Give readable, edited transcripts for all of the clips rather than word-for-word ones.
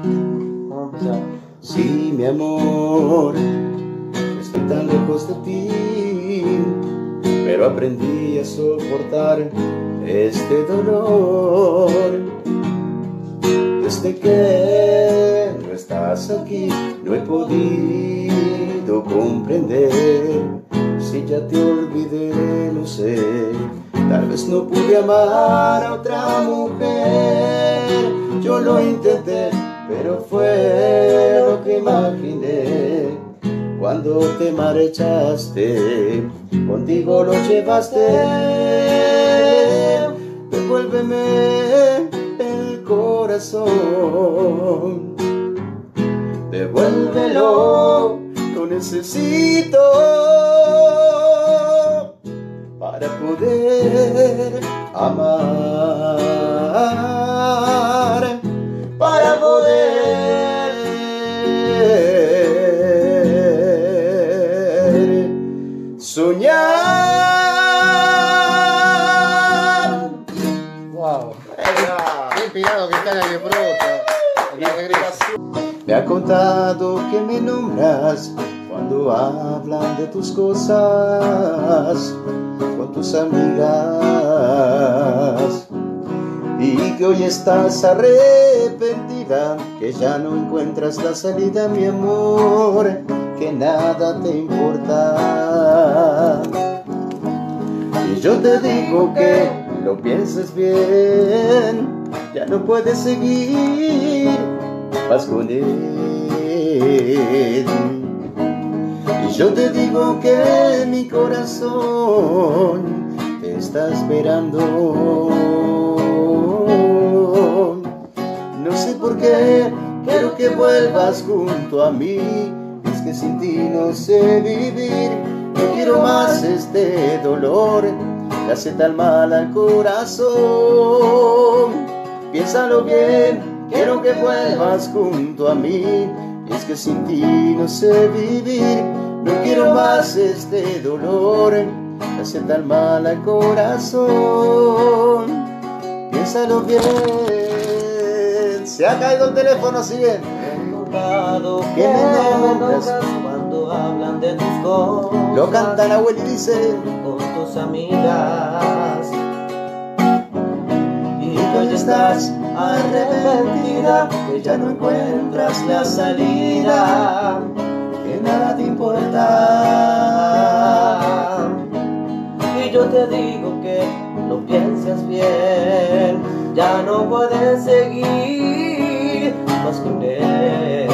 Vamos a empezar. Sí, mi amor, estoy tan lejos de ti, pero aprendí a soportar este dolor. Desde que no estás aquí, no he podido comprender. Si ya te olvidé, no sé, tal vez no pude amar a otra mujer. Yo lo intenté, pero fue lo que imaginé. Cuando te marchaste, contigo lo llevaste. Devuélveme el corazón, devuélvelo, lo necesito para poder amar, para poder soñar. Wow. Qué inspirado que está en el fruto. Me ha contado que me nombras cuando hablan de tus cosas con tus amigas, y que hoy estás arrepentida, que ya no encuentras la salida, mi amor, que nada te importa. Y yo te digo que lo pienses bien, ya no puedes seguir más con él. Y yo te digo que mi corazón te está esperando. No sé por qué quiero que vuelvas junto a mí. Es que sin ti no sé vivir. No quiero más este dolor, me hace tan mal al corazón. Piénsalo bien, quiero que vuelvas junto a mí. Y es que sin ti no sé vivir. No quiero más este dolor, me hace tan mal al corazón. Piénsalo bien. Se ha caído el teléfono, sigue. Que me nombras cuando hablan de tus cosas. Lo canta la abuela y dice: con tus amigas. Y que hoy estás arrepentida, que ya no encuentras la salida, que nada te importa. Y yo te digo que lo pienses bien, ya no puedes seguir más con él.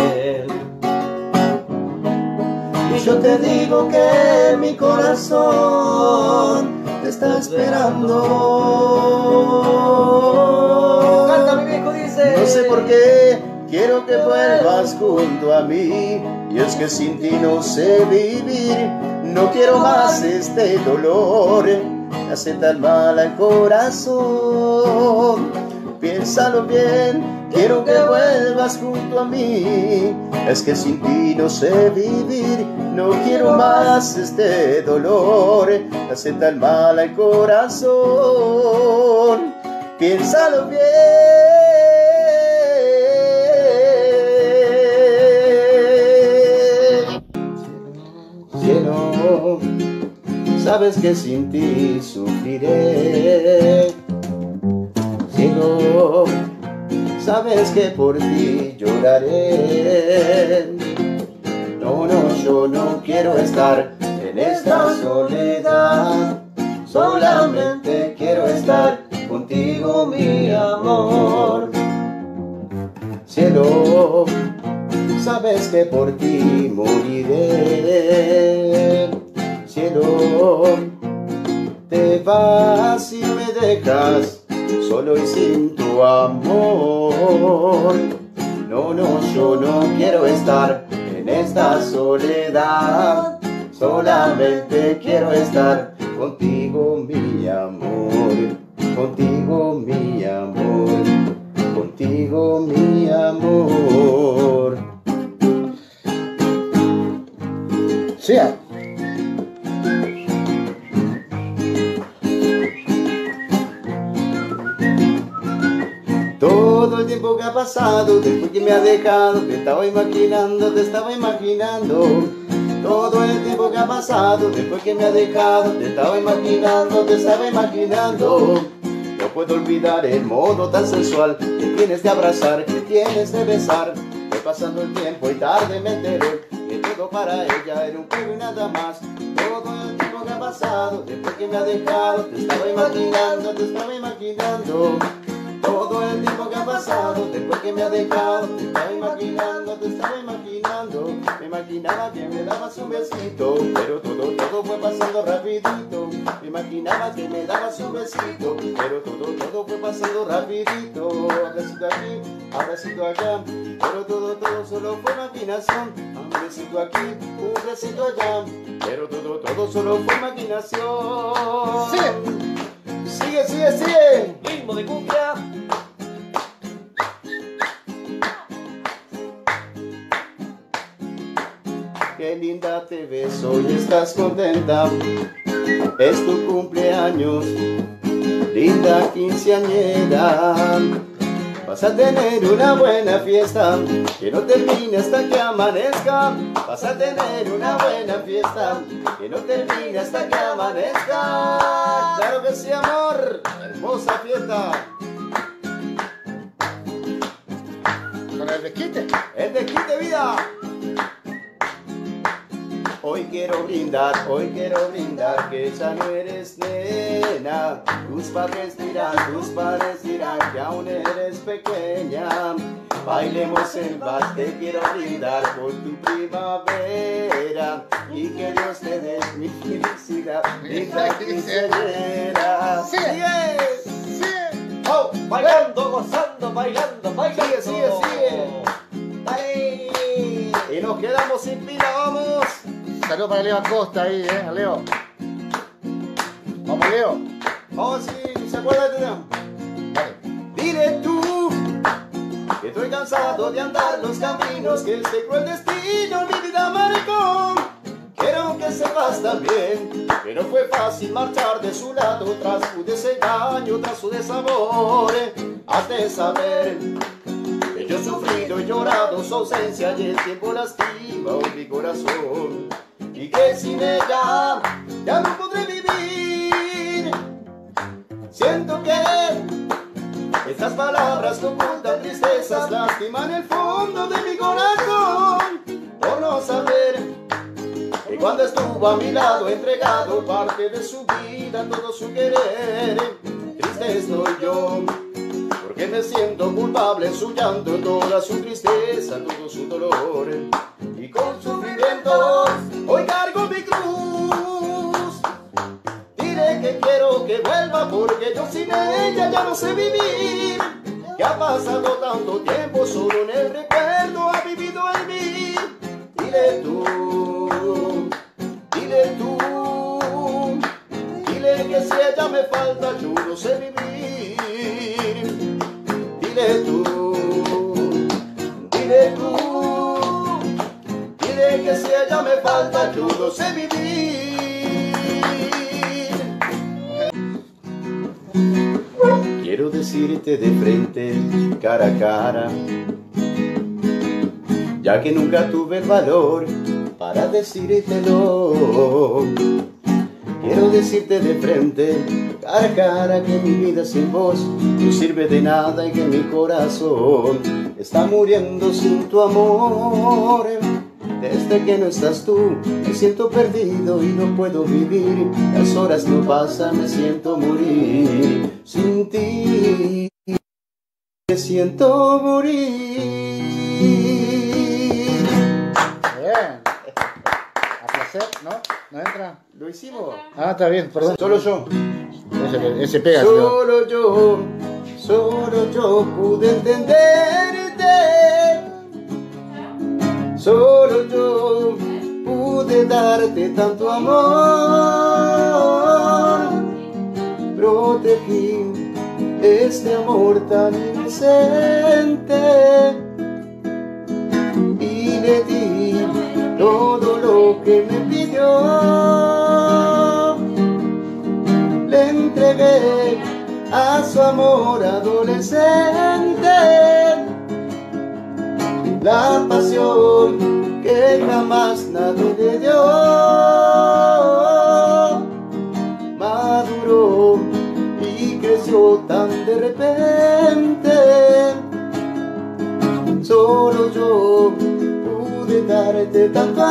Y yo te digo que mi corazón te está esperando. Canta, mi viejo, dice. No sé por qué quiero que vuelvas junto a mí. Y es que sin ti no sé vivir. No quiero más este dolor, me hace tan mal al corazón. Piénsalo bien, quiero que vuelvas junto a mí. Es que sin ti no sé vivir. No quiero más este dolor, me hace tan mal al corazón. Piénsalo bien. Cielo, sabes que sin ti sufriré. Cielo, sabes que por ti lloraré. No, no, yo no quiero estar en esta soledad. Solamente quiero estar contigo, mi amor. Cielo, sabes que por ti moriré. Cielo, te vas y me dejas solo y sin tu amor. No, no, yo no quiero estar en esta soledad. Solamente quiero estar contigo, mi amor. Contigo, mi amor. Contigo, mi amor. Sea. Todo el tiempo que ha pasado, después que me ha dejado, te estaba imaginando, te estaba imaginando. Todo el tiempo que ha pasado, después que me ha dejado, te estaba imaginando, te estaba imaginando. No puedo olvidar el modo tan sensual que tienes de abrazar, que tienes de besar. Fue pasando el tiempo y tarde me enteré que todo para ella era un juego y nada más. Todo el tiempo que ha pasado, después que me ha dejado, te estaba imaginando, te estaba imaginando. Todo el tiempo que ha pasado, después que me ha dejado, te estaba imaginando, te estaba imaginando. Me imaginaba que me dabas un besito, pero todo fue pasando rapidito. Me imaginaba que me dabas un besito, pero todo fue pasando rapidito. Abracito aquí, abracito allá, pero todo solo fue imaginación. Un besito aquí, un besito allá, pero todo solo fue imaginación. Sigue, sigue, sigue. Ritmo de cumbia. Qué linda te ves, hoy estás contenta. Es tu cumpleaños, linda quinceañera. Vas a tener una buena fiesta, que no termine hasta que amanezca. Vas a tener una buena fiesta, que no termine hasta que amanezca. Claro que sí, amor, hermosa fiesta. Con el desquite. El desquite, vida. Hoy quiero brindar, que ya no eres nena. Tus padres dirán que aún eres pequeña. Bailemos el vals, te quiero brindar por tu primavera. Y que Dios te dé mi felicidad, linda quinceañera. ¡Sigue! Oh, bailando, gozando, bailando, bailando. Sigue. Dale. Y nos quedamos sin pila, vamos. Saludos para Leo Acosta ahí, a Leo. Vamos, Leo. Vamos, si se acuerda de Dale. Dile tú que estoy cansado de andar los caminos que este cruel destino mi vida marcó. Quiero que sepas también que no fue fácil marchar de su lado tras su desengaño, tras su desamor. Has de saber que yo he sufrido y llorado su ausencia y el tiempo lastima mi corazón. Y que sin ella ya no podré vivir. Siento que estas palabras que ocultan tristezas lastiman el fondo de mi corazón. Por no saber que cuando estuvo a mi lado entregado parte de su vida, todo su querer. Triste estoy yo, porque me siento culpable en su llanto, toda su tristeza, todo su dolor. Y con sufrimiento hoy cargo mi cruz. Diré que quiero que vuelva porque yo sin ella ya no sé vivir. Que ha pasado tanto tiempo, solo en el recuerdo ha vivido en mí. Dile tú, dile que si ella me falta yo no sé vivir. Dile que si ella me falta yo no sé vivir. Quiero decirte de frente, cara a cara, ya que nunca tuve el valor para decírtelo. Quiero decirte de frente, cara a cara, que mi vida sin vos no sirve de nada y que mi corazón está muriendo sin tu amor. Desde que no estás tú, me siento perdido y no puedo vivir. Las horas no pasan, me siento morir. Sin ti, me siento morir. Bien. A placer, ¿no? ¿No entra? ¿Lo hicimos? Ah, está bien, perdón. Solo yo. Ese pega, creo. Solo yo pude entenderte. Solo yo pude darte tanto amor. Protegí este amor tan inocente y le di todo lo que me pidió. Le entregué a su amor adolescente la pasión que jamás nadie le dio. Maduró y creció tan de repente. Solo yo pude darte tanto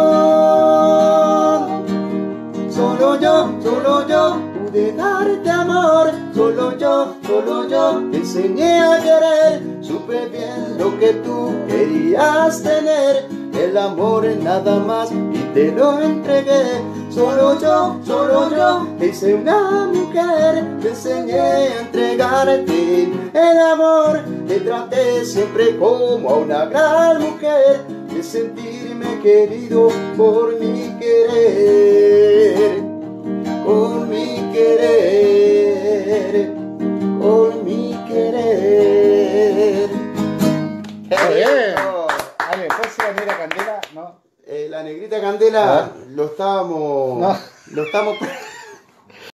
amor. Solo yo pude darte amor. Solo yo te enseñé a querer. Supe bien lo que tú querías tener. El amor es nada más y te lo entregué. Solo yo te hice una mujer. Te enseñé a entregarte el amor. Te traté siempre como a una gran mujer. De sentirme querido por mi querer. Con mi querer. Con mi querer. Muy bien. Ale, ¿puedes ir a Negra Candela? No. La negrita Candela lo estábamos... No. Lo estamos...